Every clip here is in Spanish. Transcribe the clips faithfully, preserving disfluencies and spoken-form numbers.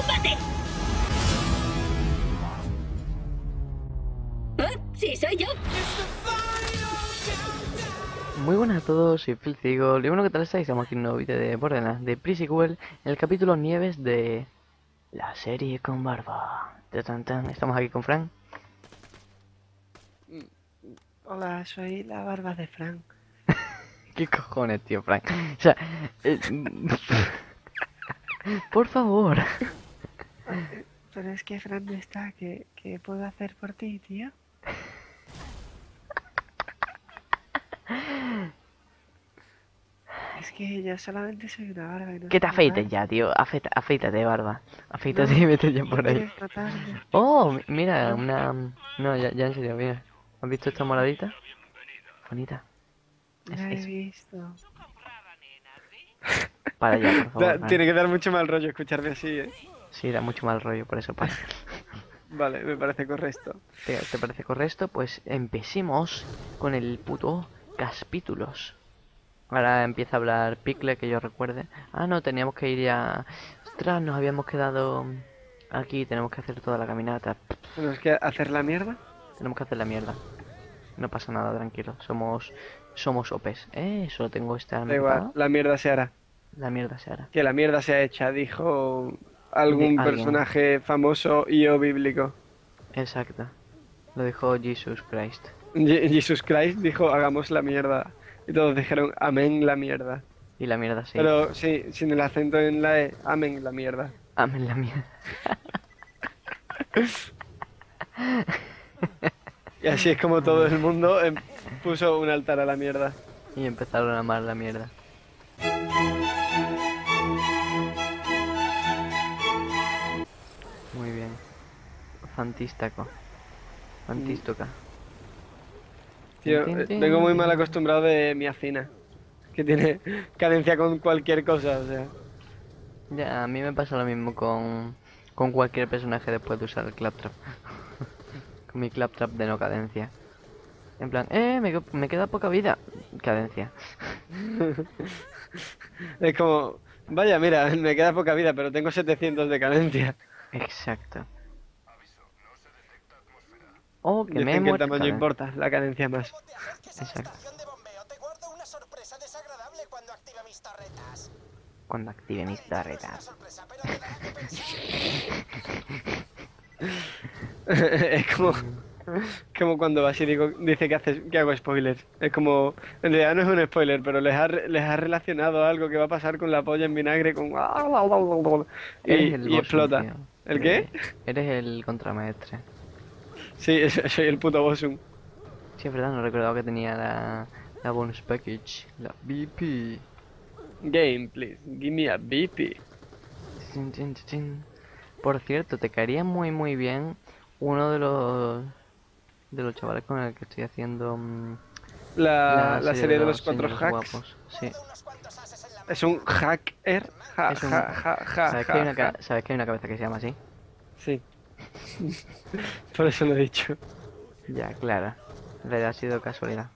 combate! ¿Eh? Sí, soy yo. Muy buenas a todos, soy Filcigo. Y bueno, ¿qué tal estáis? Estamos aquí en un nuevo vídeo de Borderlands de Pre-Sequel, en el capítulo Nieves de la serie con barba. Ta, tan, tan. Estamos aquí con Frank. Hola, soy la barba de Frank. ¿Qué cojones, tío, Frank? O sea, eh, por favor. Pero es que Frank no está. ¿Qué, qué puedo hacer por ti, tío? Es que yo solamente soy una barba y no Que te soy afeites más. ya, tío. Afeita, afeítate, barba. Afeítate No, y vete ya no por ahí. quieres matarme. Oh, mi- mira, No, una... No, ya, ya en serio, mira. ¿Has visto esta moradita? Bonita. Es, la he es... visto. Para allá, por favor, Da- Frank. tiene que dar mucho mal rollo escucharme así, ¿eh? Sí, da mucho mal rollo, por eso para. Vale, me parece correcto. ¿Te, te parece correcto? Pues empecemos con el puto capítulos. Ahora empieza a hablar Pickle, que yo recuerde. Ah, no, teníamos que ir ya... Ostras, nos habíamos quedado aquí, tenemos que hacer toda la caminata. ¿Tenemos que hacer la mierda? Tenemos que hacer la mierda. No pasa nada, tranquilo. Somos... Somos O Pes. Eh, solo tengo esta arma Da igual, equipada. la mierda se hará. La mierda se hará. Que la mierda sea hecha, dijo De algún alguien. personaje famoso y o bíblico. Exacto. Lo dijo Jesus Christ. Je- Jesus Christ dijo, hagamos la mierda. Y todos dijeron, amén la mierda. Y la mierda sí. Pero sí, sin el acento en la E, amén la mierda. Amén la mierda. Y así es como todo el mundo em, puso un altar a la mierda. Y empezaron a amar la mierda. Muy bien. Fantístico. Fantística. Tío, Tin, eh, tin, vengo muy tin. mal acostumbrado de mi afina. Que tiene cadencia con cualquier cosa, o sea. Ya, a mí me pasa lo mismo con, con cualquier personaje después de usar el claptrap. Con mi claptrap de no cadencia. En plan, eh, me, que- me queda poca vida. Cadencia. Es como, vaya, mira, me queda poca vida, pero tengo setecientos de cadencia. Exacto. Oh, que me he Dicen que el muerto. tamaño caden- importa, la cadencia más. Exacto. De bombeo, te guardo una sorpresa desagradable cuando active mis torretas. Cuando active mis Una torretas. sorpresa, pero te dará que pensar. Es como, como cuando vas y digo, dice que, haces, que hago spoilers. Es como, en realidad no es un spoiler, pero les ha, re- les ha relacionado algo que va a pasar con la polla en vinagre con... Y, Eres el y boss, explota. tío. ¿El qué? Eh, Eres el contramaestre. Sí, es- soy el puto bossum. Sí, es verdad, no recordaba que tenía la, la bonus package, la B P. Game, please. Give me a B P. Tin, tin, tin, tin. Por cierto, te caería muy muy bien uno de los de los chavales con el que estoy haciendo mm, La, la serie de los cuatro señores hacks. guapos. Sí. Unos cuantos ases en la Es un hacker. Ja, Es un- ja, ja, ja, ¿Sabes que hay ja, una ca- ja. ¿Sabes que hay una cabeza que se llama así? Sí. Por eso lo he dicho. Ya, claro. En realidad ha sido casualidad.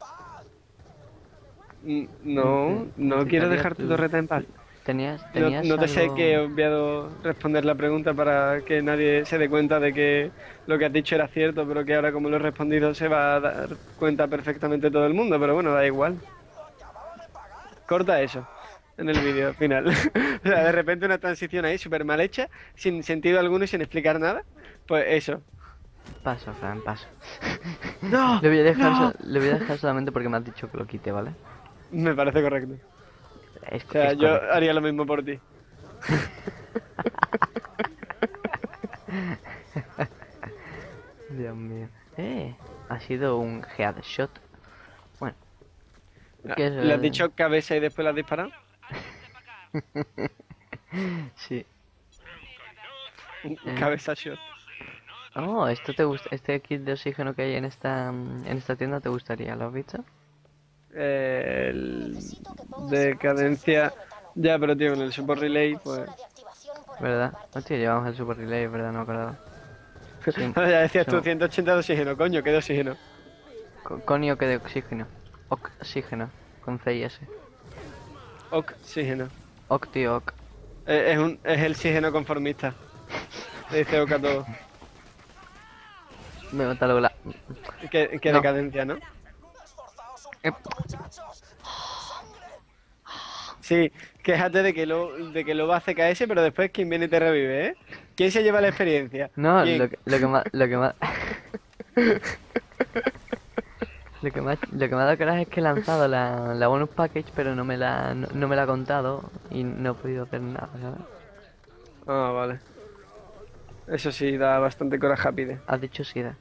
Mm, No, no Te quiero cabía dejar tu tu- torreta en paz. Tenías, No, tenías no te sé algo- que he obviado responder la pregunta para que nadie se dé cuenta de que lo que has dicho era cierto, pero que ahora como lo he respondido se va a dar cuenta perfectamente todo el mundo, pero bueno, da igual. Corta eso en el vídeo final. O sea, de repente una transición ahí súper mal hecha, sin sentido alguno y sin explicar nada. Pues eso. Paso, Fran, paso. ¡No! Le voy a dejar, ¡No! so- le voy a dejar solamente porque me has dicho que lo quite, ¿vale? Me parece correcto. Es, O sea, es yo correcto. haría lo mismo por ti. Dios mío. Eh, ha sido un headshot. Bueno. ¿Qué es ¿Le has el- dicho cabeza y después la has disparado? Sí. Un Eh. Cabeza shot. Oh, esto te gusta, este kit de oxígeno que hay en esta mm, en esta tienda te gustaría, ¿lo has visto? Eh, el de cadencia. Ya, pero tío, con el support relay, pues. ¿Verdad? Hostia, llevamos el super relay, ¿verdad? No me acordaba. Sí. Ya decías tú, So- ciento ochenta de oxígeno, coño, ¿qué de oxígeno? Co- Conio que de oxígeno. Oxígeno. Con C y S. Oxígeno. Octi oc. Eh, es, un, es el oxígeno conformista. Le dice Oka todo. Me mata luego la... Qué, qué No. decadencia, ¿no? Esforzaos un Eh, poco, muchachos. ¡Sangre! Sí, quéjate de que lo, de que lo va a C K S, pero después quién viene y te revive, ¿eh? ¿Quién se lleva la experiencia? No, ¿Quién? lo que, lo que más... Lo que más... Lo que más, lo que me ha dado coraje es que he lanzado la, la bonus package, pero no me la, no, no me la ha contado y no he podido hacer nada, ¿sabes? Ah, vale. Eso sí, da bastante coraje, pide. Has dicho sida.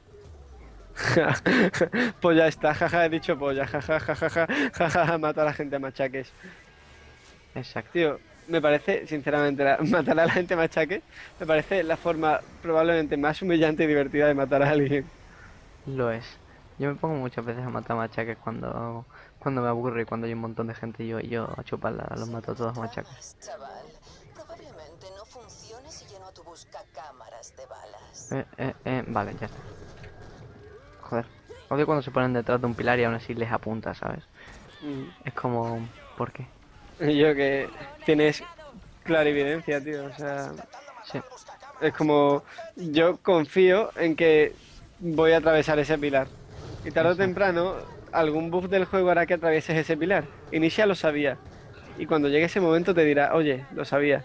Pues ya está, jaja, he dicho polla, jaja, jaja, jaja, jaja, mata a la gente a machaques. Exacto. Tío, me parece, sinceramente, la- matar a la gente a machaques me parece la forma probablemente más humillante y divertida de matar a alguien. Lo es. Yo me pongo muchas veces a matar machaques cuando, cuando me aburro y cuando hay un montón de gente y yo, y yo a chuparla, los mato a todos a machaques. Chaval, probablemente no funcione si lleno tu buscacámaras de balas. Eh, eh, eh, vale, ya está. Joder. Odio cuando se ponen detrás de un pilar y aún así les apunta, ¿sabes? Mm. Es como... ¿Por qué? Y yo que tienes clarividencia, tío, o sea, Sí. es como, yo confío en que voy a atravesar ese pilar. Y tarde o Exacto. temprano, algún buff del juego hará que atravieses ese pilar. Inicia lo sabía. Y cuando llegue ese momento te dirá, oye, lo sabía.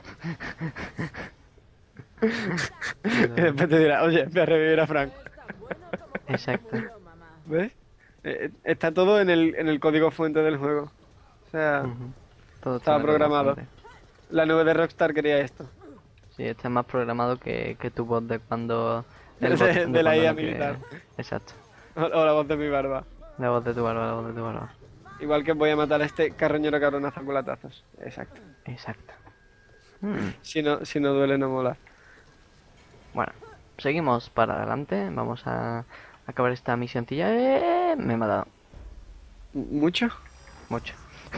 Y después te dirá, oye, voy a revivir a Frank. Exacto. ¿Ves? Eh, está todo en el, en el código fuente del juego. O sea, Ujú. Todo estaba tiene código programado. fuente. La nube de Rockstar quería esto. Sí, este es más programado que, que tu bot de cuando... De- el bot de la cuando I A no quiere- militar. Exacto. O, o la voz de mi barba. La voz de tu barba, la voz de tu barba. Igual que voy a matar a este carroñero cabronazo a culatazos. Exacto. Exacto. Mm, Si no, si no duele, no mola. Bueno, seguimos para adelante. Vamos a acabar esta misioncilla. ¡Eh! Me he matado. M- ¿Mucho? Mucho.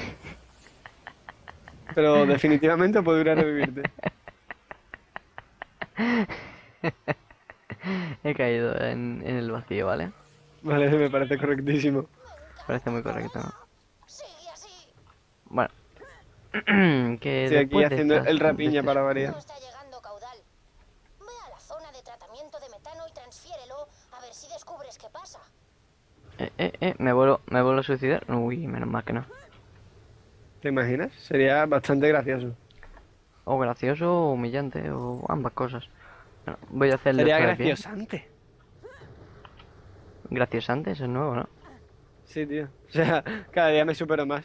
Pero definitivamente puedo ir a revivirte. He caído en, en el vacío, ¿vale? Vale, me parece correctísimo. Parece muy correcto, ¿no? Sigue así. Bueno. que Estoy aquí después de haciendo estas- el de rapiña este- para No variar. está llegando caudal. Ve a la zona de tratamiento de metano y transfiérelo a ver si descubres qué pasa. Eh, eh, eh, me vuelvo, me vuelvo a suicidar. Uy, menos mal que no. ¿Te imaginas? Sería bastante gracioso. O gracioso o humillante, o ambas cosas. Bueno, voy a hacerlo Sería otra vez bien. graciosante. Graciosante, eso es nuevo, ¿no? Sí, tío. O sea, cada día me supero más.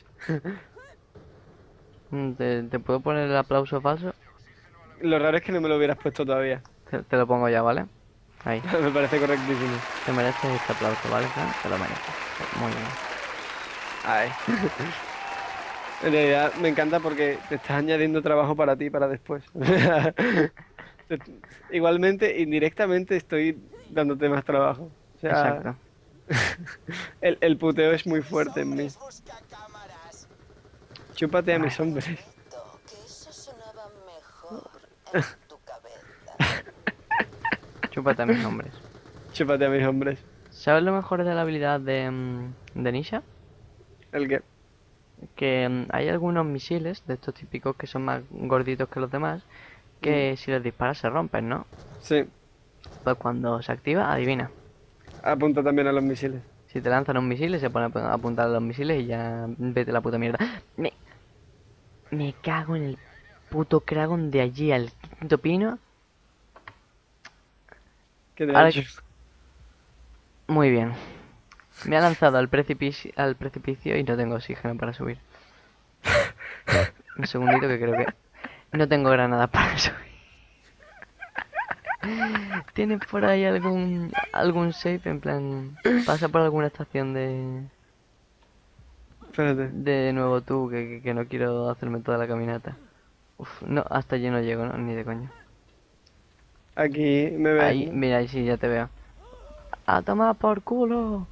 Mm, ¿Te, te puedo poner el aplauso falso? Lo raro es que no me lo hubieras puesto todavía. Te, te lo pongo ya, ¿vale? Ahí. Me parece correctísimo. Te mereces este aplauso, ¿vale, Fran? Te lo mereces. Muy bien. Ay. En realidad me encanta porque te estás añadiendo trabajo para ti para después. O sea, te- igualmente, indirectamente estoy dándote más trabajo. O sea, Exacto. el, el puteo es muy fuerte en mí. Hombres buscacámaras. Chúpate a mis hombres. To, que eso sonaba mejor en tu cabeza. Chúpate a mis hombres. Chúpate a mis hombres. ¿Sabes lo mejor de la habilidad de, mm, de Nisha? El que. Que mm, hay algunos misiles de estos típicos que son más gorditos que los demás, que si les disparas se rompen, ¿no? Sí. Pues cuando se activa, adivina. Apunta también a los misiles. Si te lanzan un misil, se pone a ap- a apuntar a los misiles y ya vete a la puta mierda. Me, me cago en el puto Kragon de allí al quinto pino. ¿Qué te ha Ahora hecho? Muy bien. Me ha lanzado al precipicio, al precipicio y no tengo oxígeno para subir. Un segundito que creo que... No tengo granadas para subir. ¿Tienes por ahí algún algún save en plan... Pasa por alguna estación de... Espérate. De nuevo tú, que, que, que no quiero hacerme toda la caminata. Uf, no, hasta allí no llego, ¿no? Ni de coña. Aquí me ves. Ahí, ¿no? mira, ahí sí, ya te veo. ¡A tomar por culo!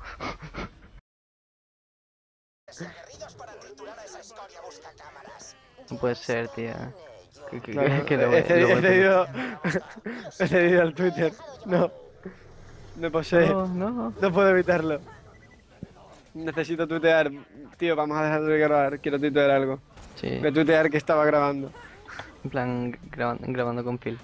Aguerridos para triturar a esa escoria buscacámaras. No puede ser, tía. Que, que, Claro, que lo he, voy- cedi- lo voy he a cedido, he cedido al Twitter. No. Me posee. No, no. No puedo evitarlo. Necesito tuitear. Tío, vamos a dejar de grabar. Quiero tuitear algo. Sí, Voy a tuitear que estaba grabando. en plan grabando, grabando con Phil.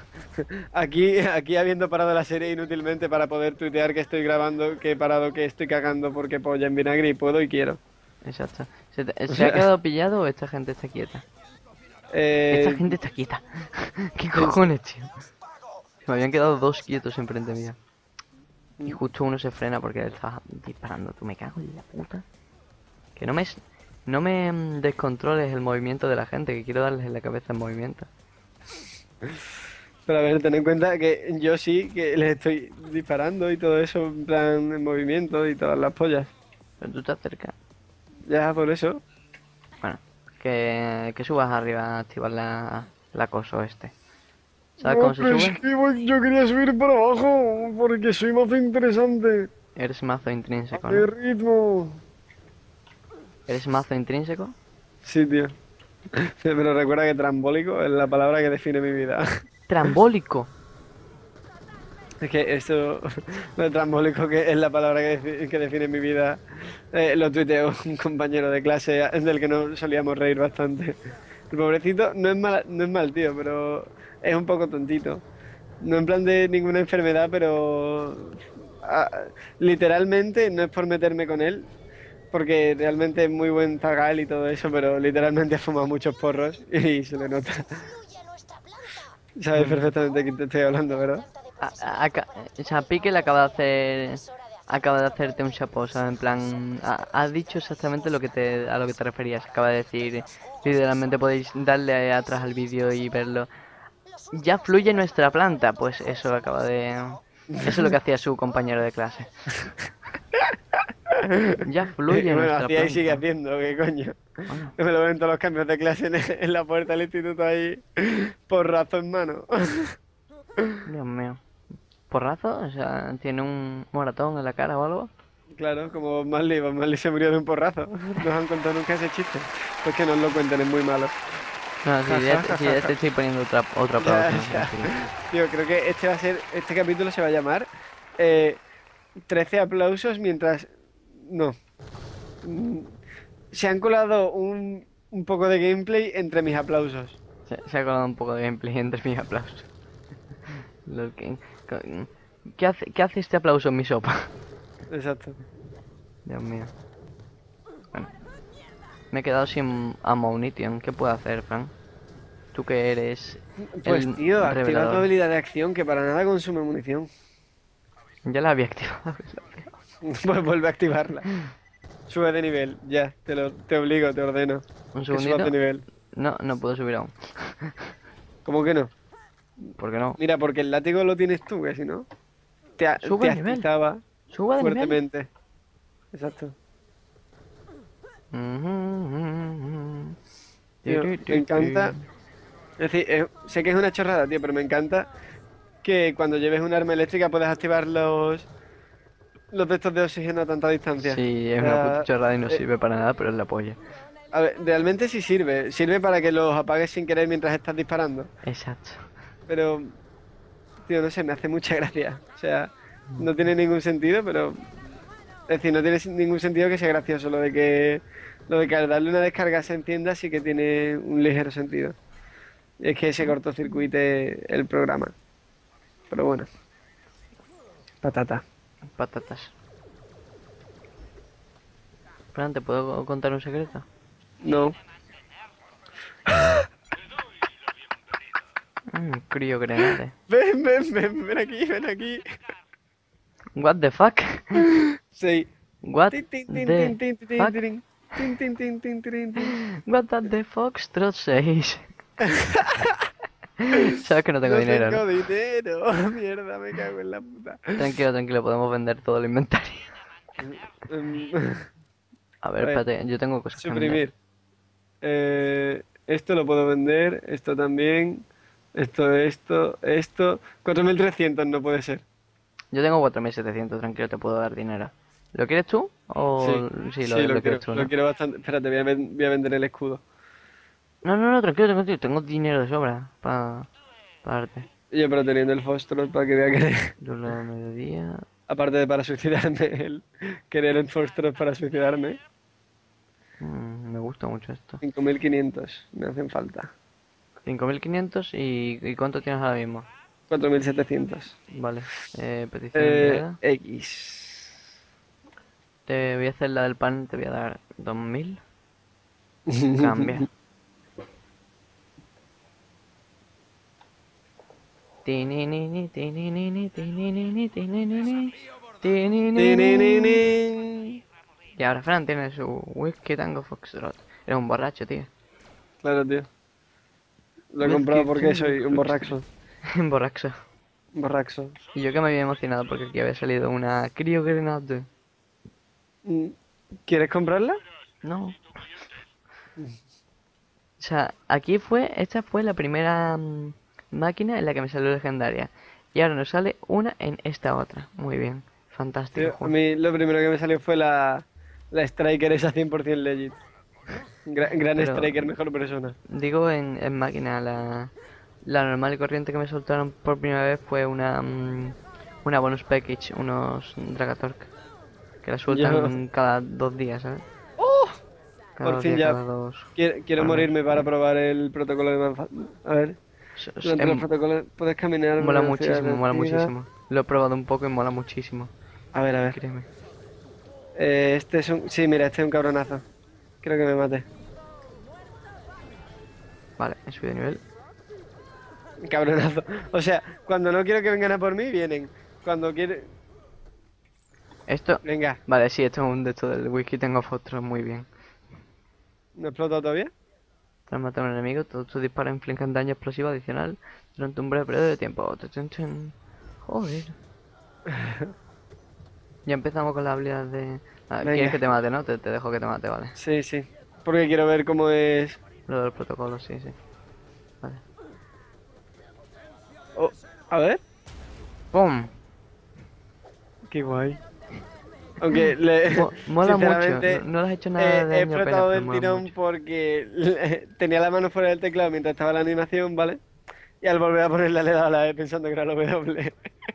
Aquí, aquí habiendo parado la serie inútilmente para poder tuitear que estoy grabando, que he parado, que estoy cagando porque polla en vinagre y puedo y quiero. Exacto. ¿Se, te- O se ha sea, quedado pillado o esta gente está quieta? Esta eh, gente está quieta. ¿Qué cojones, tío? Me habían quedado dos quietos enfrente mía. Y justo uno se frena porque él estaba disparando. Tú me cago en la puta. Que no me... s- No me mm, descontroles el movimiento de la gente, que quiero darles en la cabeza en movimiento. pero a ver, ten en cuenta que yo sí que les estoy disparando y todo eso, en plan en movimiento y todas las pollas. Pero tú te acercas. Ya, por eso. Bueno, que, que subas arriba a activar la, la cosa este. ¿Sabes No, cómo se pero es sube? que voy- yo quería subir por abajo porque soy más interesante. Eres mazo intrínseco, De ¿no? ritmo. ¿Eres mazo intrínseco? Sí, tío. Pero recuerda que trambólico es la palabra que define mi vida. ¡Trambólico! Es que eso, lo de trambólico, que es la palabra que, defi- que define mi vida, eh, lo tuiteó un compañero de clase a- del que nos solíamos reír bastante. El pobrecito no es mal, no es mal tío, pero es un poco tontito. No en plan de ninguna enfermedad, pero ah, literalmente, no es por meterme con él, porque realmente es muy buen zagal y todo eso, pero literalmente ha fumado muchos porros y se le nota. Fluye nuestra planta. Sabes perfectamente de quién te estoy hablando, ¿verdad? Planta de A- a- profesionales aca- capaces o sea, de Pique le acaba de hacer... Es hora de hacer Acaba de nuestro hacerte un propio chapo, o sea, en mundo. plan... Ha, ha dicho exactamente lo que te, a lo que te referías. Acaba de decir... Los jugos Literalmente que podéis sobran darle de atrás al vídeo y verlo. Los Ya últimos fluye días nuestra parecen planta, los pues mejores eso lo acaba años, de... ¿no? Eso es lo que hacía su compañero de clase. Ya fluye Y bueno, nuestra hacía y sigue planta. haciendo, ¿qué coño? Bueno, Me lo ven todos los cambios de clase en, en la puerta del instituto ahí, porrazo en mano. Dios mío. ¿Porrazo? O sea, ¿tiene un moratón en la cara o algo? Claro, como Marley, Bob Marley se murió de un porrazo. ¿Nos han contado nunca ese chiste? Pues que nos lo cuenten, es muy malo. No, si Ja, ya ja, te, ja, si ja, ya ja. te estoy poniendo otra, otro Ya, aplauso. ya. tranquilo. Tío, creo que este va a ser, este capítulo se va a llamar eh, trece aplausos mientras... No. Mm, Se han colado un, un poco de gameplay entre mis aplausos. Se, se ha colado un poco de gameplay entre mis aplausos. Lo que- co- ¿Qué hace, ¿Qué hace este aplauso en mi sopa? Exacto. Dios mío. Bueno. Me he quedado sin ammunition. ¿Qué puedo hacer, Frank? Tú que eres Pues el tío, activa tu revelador. habilidad de acción que para nada consume munición. Ya la había activado. Pues vuelve a activarla. Sube de nivel, ya, te lo, te obligo, te ordeno. Un Que subas de segundito. nivel. No, no puedo subir aún. ¿Cómo que no? ¿Por qué no? Mira, porque el látigo lo tienes tú, que si no, te, a- Sube te de nivel. activaba Suba de nivel. fuertemente. Exacto. Tío, me encanta. Es decir, eh, sé que es una chorrada, tío, pero me encanta que cuando lleves un arma eléctrica puedas activar los los de estos de oxígeno a tanta distancia. Sí, es O una sea, puta chorrada y no eh, sirve para nada, pero es la polla. a ver, realmente sí sirve. Sirve para que los apagues sin querer mientras estás disparando. Exacto. Pero, tío, no sé, me hace mucha gracia. O sea, no tiene ningún sentido, pero... Es decir, no tiene ningún sentido que sea gracioso. Lo de que, lo de que al darle una descarga se encienda sí que tiene un ligero sentido. Y es que se cortocircuite el programa. Pero bueno. Patata. Patatas. Fran, ¿te puedo contar un secreto? No. Mm, crío grenade. Ven, ven, ven, ven aquí, ven aquí. What the fuck? Sí. What Tin, tin, tin, the tin, tin, tin, fuck? tin, tin, tin, tin, tin, tin, tin. What does the foxtrot says? Sabes que no tengo No dinero, tengo ¿no? dinero. Mierda, me cago en la puta. Tranquilo, tranquilo, podemos vender todo el inventario. Em, A ver, A ver, espérate, yo tengo cosas que vender. suprimir. Eh, esto lo puedo vender, esto también, esto, esto, esto. cuatro mil trescientos no puede ser. Yo tengo cuatro mil setecientos, tranquilo, te puedo dar dinero. ¿Lo quieres tú? O Sí, sí, lo, sí, lo lo quiero, quieres tú, lo ¿no? quiero bastante. Espérate, voy a, ven- voy a vender el escudo. No, no, no, tranquilo, tranquilo, tengo dinero de sobra para darte. Yo, pero teniendo el Foxtrot para que vea que... Duelo de mediodía. Aparte de para suicidarme, el querer el Foxtrot para suicidarme. Mm, me gusta mucho esto. cinco mil quinientos me hacen falta. cinco mil quinientos y, ¿y cuánto tienes ahora mismo? cuatro mil setecientos. Vale. Eh, petición Eh, enviada. X. Te voy a hacer la del pan, te voy a dar dos mil. Cambia. Tininini, tininini, tininini, tininini, tininini. Y ahora Fran tiene su whisky tango foxtrot. Eres un borracho, tío. Claro, tío. Lo he Whisky comprado porque tango soy un foxtrot. borraxo. Un borracho. Un borraxo. Y yo que me había emocionado porque aquí había salido una Cryo Grenade. Mm, ¿Quieres comprarla? No. O sea, aquí fue, esta fue la primera mm, máquina en la que me salió legendaria. Y ahora nos sale una en esta otra. Muy bien. Fantástico. Tío, a juego. mí lo primero que me salió fue la, la Striker esa cien por cien legit. Gra- gran Pero- Striker, mejor persona. Digo en, en máquina, la, la normal y corriente que me soltaron por primera vez fue una mm, una bonus package, unos Dragatork. Que la sueltan cada dos días, ¿sabes? Cada Por dos fin días, ya. cada dos. Quiero, quiero Vale. morirme para probar el protocolo de Manhattan. A ver, S- s- durante los em, protocolos puedes caminar. mola velocidad muchísimo, mola reducida. muchísimo. Lo he probado un poco y mola muchísimo. A ver, a ver. Créeme. Eh, este es un. Sí, mira, este es un cabronazo. Creo que me mate. Vale, he subido de nivel. Cabronazo. O sea, cuando no quiero que vengan a por mí, vienen. Cuando quiere. Esto. Venga, Vale, sí, esto es un de estos del wiki. Tengo fotos muy bien. ¿no explota todavía? Tras matar a un enemigo, todos tus disparos infligen daño explosivo adicional durante un breve periodo de tiempo. Tun, tun. Joder. Ya empezamos con la habilidad de... Ah, Venga. ¿quieres que te mate, no? Te, te dejo que te mate, vale. Sí, sí. Porque quiero ver cómo es. Lo del protocolo, sí, sí. Vale. Oh, a ver. ¡Pum! Qué guay. Aunque le. Mo- mola mucho. sinceramente, No, no le has hecho nada Eh, de he daño apenas, explotado pero el mola tirón mucho. porque le- tenía la mano fuera del teclado mientras estaba la animación, ¿vale? Y al volver a ponerla le he dado a la E pensando que era la W.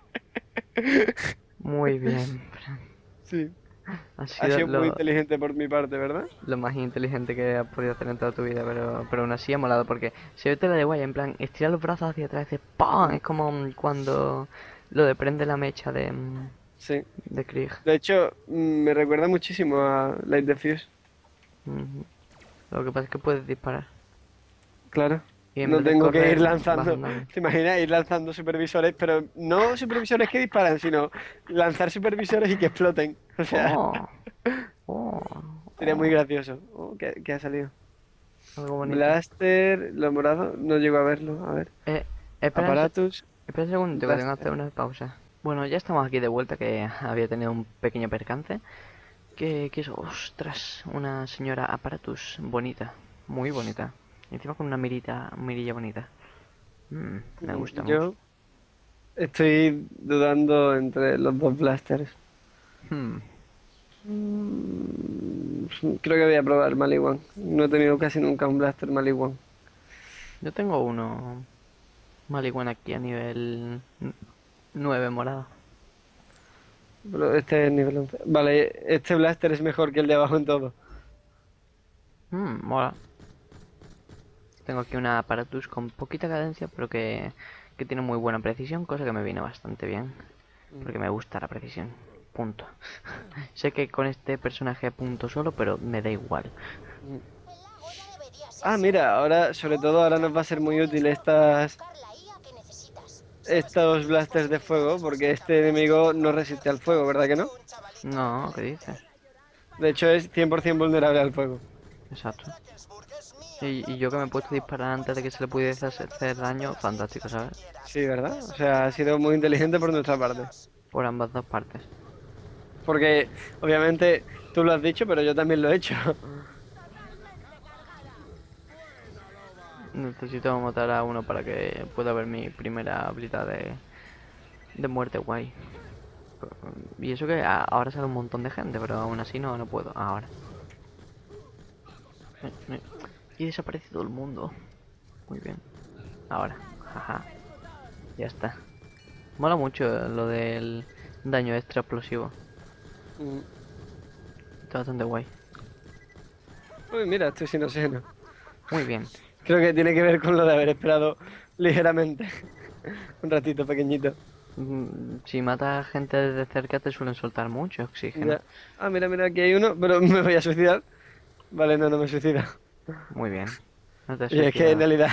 Muy bien. Sí. Ha Ha sido sido muy lo, inteligente por mi parte, ¿verdad? lo más inteligente que has podido hacer en toda tu vida, pero, pero aún así ha molado porque se ve tela de guay, en plan, estira los brazos hacia atrás y dice ¡pam! Es como mm, cuando lo de prende la mecha de, mm, Sí. de Krieg. De hecho, mm, me recuerda muchísimo a Light the Fuse. Ujú. Lo que pasa es que puedes disparar. Claro. Y en No vez de tengo que correr, ir vas lanzando. andando. ¿Te imaginas ir lanzando supervisores? Pero no supervisores que disparan, sino lanzar supervisores y que exploten. O sea, Oh, oh, sería oh, muy gracioso. Oh, ¿qué, qué ha salido? algo bonito. Blaster, lo morado, no llego a verlo. A ver. Eh, espera, un se- Aparatus. espera un segundo, que tengo que Blaster. hacer una pausa. Bueno, ya estamos aquí de vuelta, que había tenido un pequeño percance. Que, que es, ostras, una señora Aparatus bonita, muy bonita. Y encima con una mirita, mirilla bonita. Mm, me gusta mucho. Yo estoy dudando entre los dos blasters. Hmm, Mm, Creo que voy a probar Maliwan. No he tenido casi nunca un blaster Maliwan. Yo tengo uno Maliwan aquí a nivel nueve morado. Pero este es nivel once. Vale, este blaster es mejor que el de abajo en todo. Mm, mola. Tengo aquí una Aparatus con poquita cadencia, pero que, que tiene muy buena precisión, cosa que me viene bastante bien. Porque me gusta la precisión. Punto. Sé que con este personaje punto solo, pero me da igual. El lago ya debería ser Ah, mira, ahora, sobre todo ahora nos va a ser muy útil estas, buscar la I A que necesitas. estos blasters de fuego, porque este enemigo no resiste al fuego, ¿verdad que no? No, ¿qué dices? De hecho es cien por cien vulnerable al fuego. Exacto. Y, y yo que me he puesto a disparar antes de que se le pudiese hacer hacer daño, fantástico, ¿sabes? Sí, ¿verdad? O sea, ha sido muy inteligente por nuestra parte. Por ambas dos partes. Porque, obviamente, tú lo has dicho, pero yo también lo he hecho. Necesito matar a uno para que pueda ver mi primera habilidad de, de muerte guay. Y eso que a- ahora sale un montón de gente, pero aún así no, no puedo. Ahora. Eh, eh. Y desaparece todo el mundo. Muy bien. Ahora. Jaja. Ya está. Mola mucho lo del daño extra explosivo. Mm. Está bastante guay. Uy, mira, estoy sin oxígeno. Muy bien. Creo que tiene que ver con lo de haber esperado ligeramente. Un ratito pequeñito. Mm, Si matas gente desde cerca te suelen soltar mucho oxígeno. Ya. Ah, mira, mira, aquí hay uno, pero me voy a suicidar. Vale, no, no me suicida. Muy bien. No te Y es que en suicidas. realidad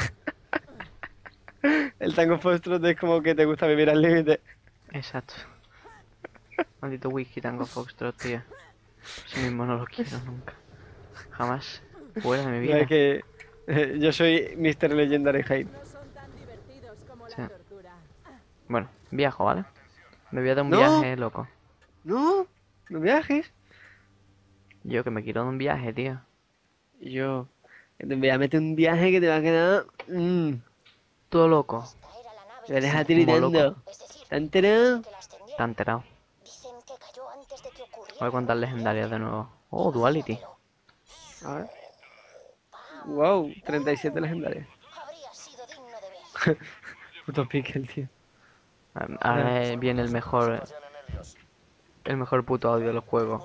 el Tango Foxtrot es como que te gusta vivir al límite. Exacto. Maldito whisky Tango Foxtrot, tío. Por eso mismo no lo quiero nunca. Jamás. Fuera de mi No vida. es que eh, yo soy mister Legendary Hate. No son tan divertidos como Sí. la tortura. Bueno, viajo, ¿vale? Me voy a dar un No. viaje, loco. No, no viajes. Yo que me quiero dar un viaje, tío. Y yo, que te voy a meter un viaje que te va a quedar. Mmm, Todo loco. Esta era la nave te va a dejar que se- Como loco. tiritando. Es decir, ¿Te has enterado? que la ascendieron. Está enterado. Dicen que cayó antes de que ocurriera. Voy a contar legendarias de nuevo. Oh, Duality. A ver. Wow, treinta y siete legendarias. Habría sido digno de ver. Puto pickle, tío. Ahora eh, viene el mejor. El mejor puto audio de los juegos.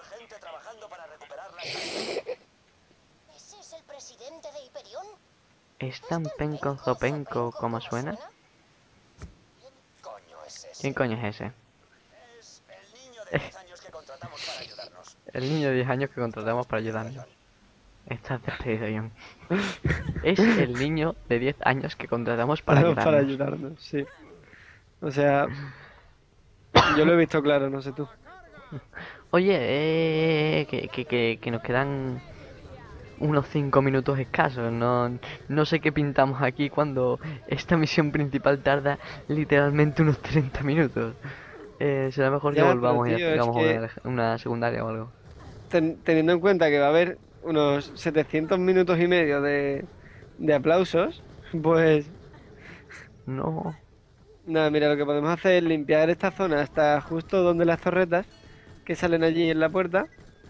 ¿Ese es el presidente de Hyperion? ¿Es tan penco zopenco como suena? ¿Quién coño es ese? El niño de diez años que contratamos para ayudarnos. Estás despedido, John. Es el niño de diez años que contratamos para ayudarnos. Para ayudarnos, sí. O sea, yo lo he visto claro, no sé tú. Oye, eh, que, que, que, que nos quedan unos cinco minutos escasos. No, no sé qué pintamos aquí cuando esta misión principal tarda literalmente unos treinta minutos. Eh, será mejor que Ya, pero, volvamos y tío, es hagamos que- una, una secundaria o algo. Ten- teniendo en cuenta que va a haber unos setecientos minutos y medio de, de aplausos, pues No. nada, mira, lo que podemos hacer es limpiar esta zona hasta justo donde las torretas que salen allí en la puerta.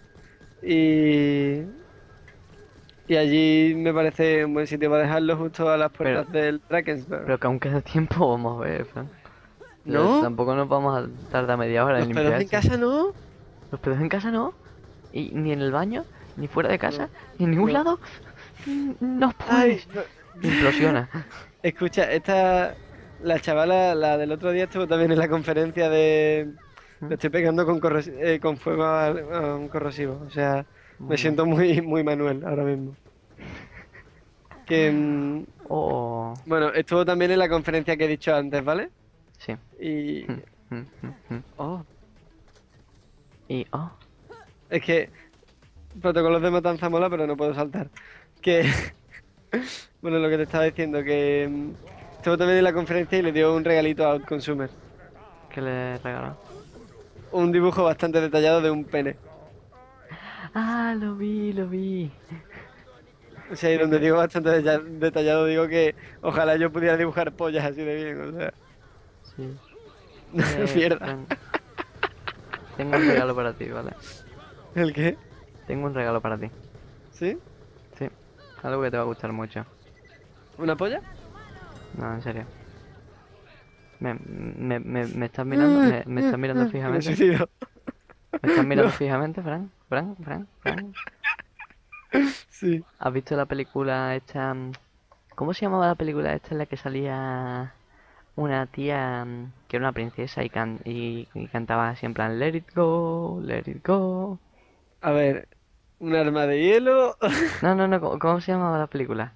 Y, y allí me parece un buen sitio para dejarlo justo a las puertas del Drakensberg. Pero que aún queda tiempo, vamos a ver, Fran. ¿No? Tampoco nos vamos a tardar media hora en ¿Los limpiar pedos en esto. casa no? ¿Los pedos en casa no? ¿Y ni en el baño? ¿Ni fuera de casa? ¿Ni en ningún No. lado? Mm, No Ay, puedes. no. Implosiona. Escucha, esta, la chavala, la del otro día estuvo también en la conferencia de... Le estoy pegando con, corros- eh, con fuego a, a un corrosivo. O sea, me siento muy, muy Manuel ahora mismo. Que, mm, Oh, bueno, estuvo también en la conferencia que he dicho antes, ¿vale? sí. Y... Mm, mm, mm. Oh, Y, oh, es que... Protocolos de matanza mola, pero no puedo saltar. Que... Bueno, lo que te estaba diciendo, que... mm, estuvo también en la conferencia y le dio un regalito a Outconsumer. ¿qué le regaló? Un dibujo bastante detallado de un pene. Ah, lo vi, lo vi. O sea, y donde digo bastante deta- detallado, digo que ojalá yo pudiera dibujar pollas así de bien, o sea. Sí. Eh, Mierda. Fran, tengo un regalo para ti, ¿vale? ¿El qué? Tengo un regalo para ti. ¿Sí? Sí. Algo que te va a gustar mucho. ¿Una polla? No, en serio. ¿Me, me, me, me estás mirando? ¿Me, me estás mirando Me fijamente? suicido. ¿Me estás mirando No. fijamente, Fran? ¿Fran? ¿Fran? ¿Fran? Sí. ¿Has visto la película esta? mm, ¿Cómo se llamaba la película esta en la que salía una tía mm, que era una princesa y, can y, y cantaba así en plan Let it go, let it go? A ver, un arma de hielo. No, no, no, ¿cómo, cómo se llamaba la película?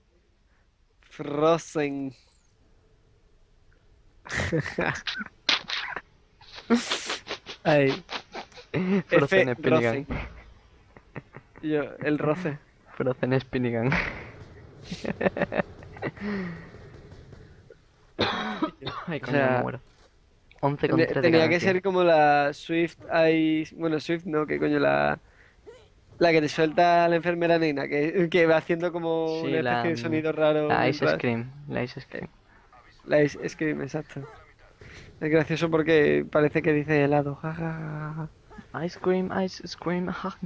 Frozen. Ay, Frozen F. Spinning Rosen. Yo, el roce. Frozen Spinning Ay, O coño, sea, me muero. once con Tendría, tres de tenía que ganancia. ser como la Swift Ice. Bueno, Swift no, que coño, la. La que te suelta la enfermera Nina, que, que va haciendo como Sí, una la, especie de mm, sonido raro la Ice mientras. Scream, la Ice Scream. La Ice Scream, exacto. Es gracioso porque parece que dice helado. Ja, ja, ja, ja. Ice Cream, Ice Scream.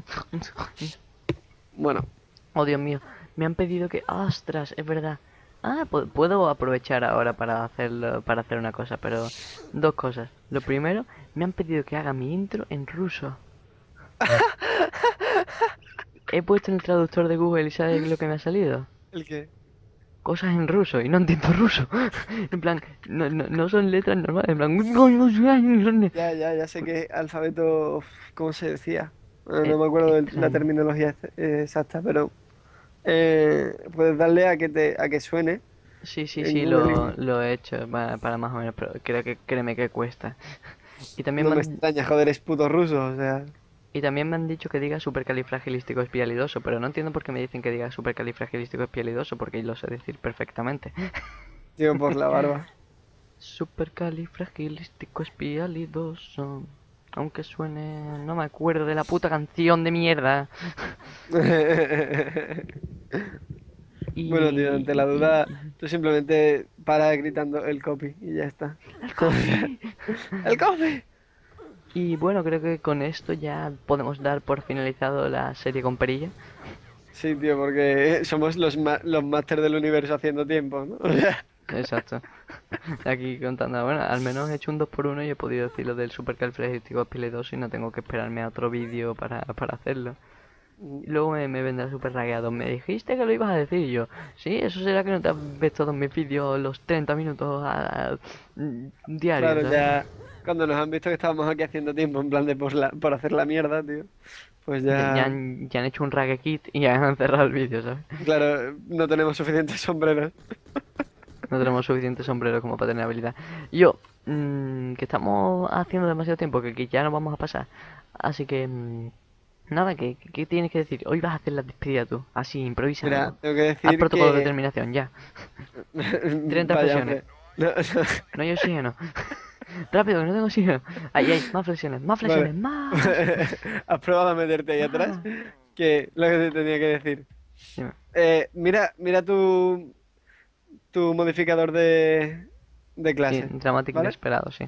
Bueno, Oh, Dios mío, me han pedido que... ¡Ostras! Es verdad. Ah, pu- puedo aprovechar ahora para hacerlo, para hacer una cosa, pero... Dos cosas. Lo primero, me han pedido que haga mi intro en ruso. He puesto en el traductor de Google y ¿sabes lo que me ha salido? ¿el qué? cosas en ruso y no entiendo ruso. En plan, no, no, no son letras normales, en plan... Ya, ya, ya sé que alfabeto, ¿cómo se decía? Eh, Eh, no me acuerdo de la extraño. terminología ex- eh, exacta, pero eh, puedes darle a que te, a que suene Sí, sí, en sí, Google lo, y lo he hecho para, para más o menos, pero creo que créeme que cuesta. Y también no me me han, extraña, joder, es puto ruso, o sea, y también me han dicho que diga supercalifragilísticoespialidoso, pero no entiendo por qué me dicen que diga supercalifragilísticoespialidoso, porque lo sé decir perfectamente. tío, por la barba. Supercalifragilísticoespialidoso. Aunque suene... No me acuerdo de la puta canción de mierda. Bueno, tío, Y... ante la y... duda, tú simplemente para gritando el copy y ya está. ¡El coffee! ¡El copy! Y bueno, creo que con esto ya podemos dar por finalizado la serie con Perilla. Sí, tío, porque somos los, ma- los máster del universo haciendo tiempo, ¿no? O sea, Exacto. Aquí contando, bueno, al menos he hecho un dos por uno y he podido decir lo del supercalifragilísticoespialidoso y no tengo que esperarme a otro vídeo para, para hacerlo. Y luego me, me vendrá súper ragueado. Me dijiste que lo ibas a decir y yo. Sí, eso será que no te has visto todos mis vídeos los treinta minutos a, a- mm, diarios, claro, ¿sabes? ya cuando nos han visto que estábamos aquí haciendo tiempo en plan de por, la, por hacer la mierda, tío, pues Ya, ya ya, han, ya han hecho un rague kit y ya han cerrado el vídeo, ¿sabes? claro, no tenemos suficientes sombreros. No tenemos suficiente sombrero como para tener habilidad. Y yo, mm, que estamos haciendo demasiado tiempo, que, que ya nos vamos a pasar. Así que, mm, nada, ¿qué, qué tienes que decir? Hoy vas a hacer la despedida tú, así, Mira, improvisando. tengo que Haz decir protocolo de que... terminación, ya. treinta Vaya, flexiones. hombre. No, no. No hay oxígeno. Rápido, que no tengo oxígeno. Ahí, ahí, más flexiones, más Vale. flexiones, más. Has probado a meterte ahí atrás, más. que lo que te tenía que decir. Dime. Eh, mira, mira tu, tu modificador de, de Sí, clase, dramático ¿vale? inesperado, sí.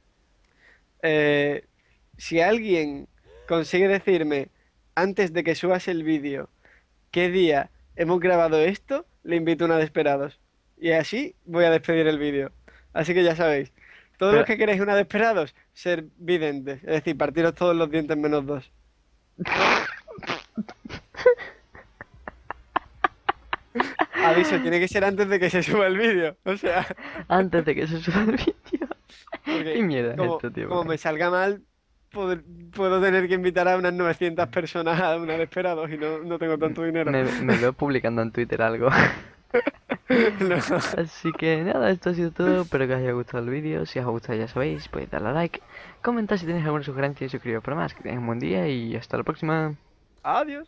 Eh, si alguien consigue decirme antes de que subas el vídeo qué día hemos grabado esto, le invito a una de esperados. Y así voy a despedir el vídeo. Así que ya sabéis, todos los Pero, que queréis una de esperados, ser videntes. Es decir, partiros todos los dientes menos dos. Aviso, tiene que ser antes de que se suba el vídeo. O sea, antes de que se suba el vídeo. ¿Qué porque mierda es como, esto, tío? como me salga mal, pod- puedo tener que invitar a unas novecientas personas a una de esperados y no, no tengo tanto dinero. Me, me veo publicando en Twitter algo. No. Así que nada, esto ha sido todo. Espero que os haya gustado el vídeo. Si os ha gustado, ya sabéis, podéis darle a like, comentar si tenéis alguna sugerencia y suscribiros para más. Que tengáis un buen día y hasta la próxima. Adiós.